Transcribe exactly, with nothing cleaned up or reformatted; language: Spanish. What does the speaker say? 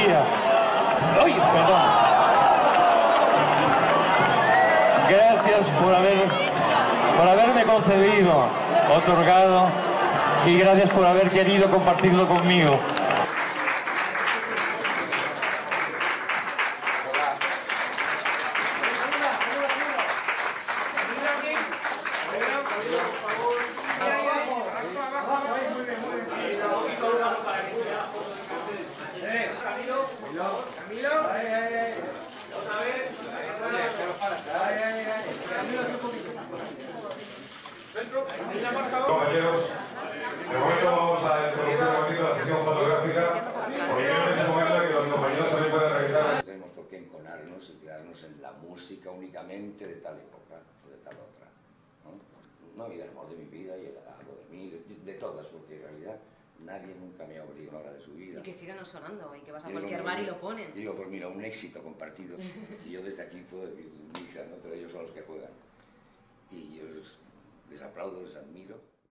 día. ¡Uy, perdón! Gracias por haber, por haberme concedido, otorgado, y gracias por haber querido compartirlo conmigo. Compañeros, de momento vamos a introducir un poquito la sesión fotográfica, porque creo que es el momento en que los compañeros también pueden realizar. No tenemos por qué enconarnos y quedarnos en la música únicamente de tal época o de tal otra, ¿no? No, y el amor de mi vida y el algo de mí, de, de todas, porque en realidad nadie nunca me ha obligado a hora de su vida. Y que sigue no sonando, y que vas a Y cualquier digo, bar y lo ponen. Y digo, pues mira, un éxito compartido. Y yo desde aquí puedo decir misa, ¿no? Pero ellos son los que juegan. Y yo les, les aplaudo, les admiro.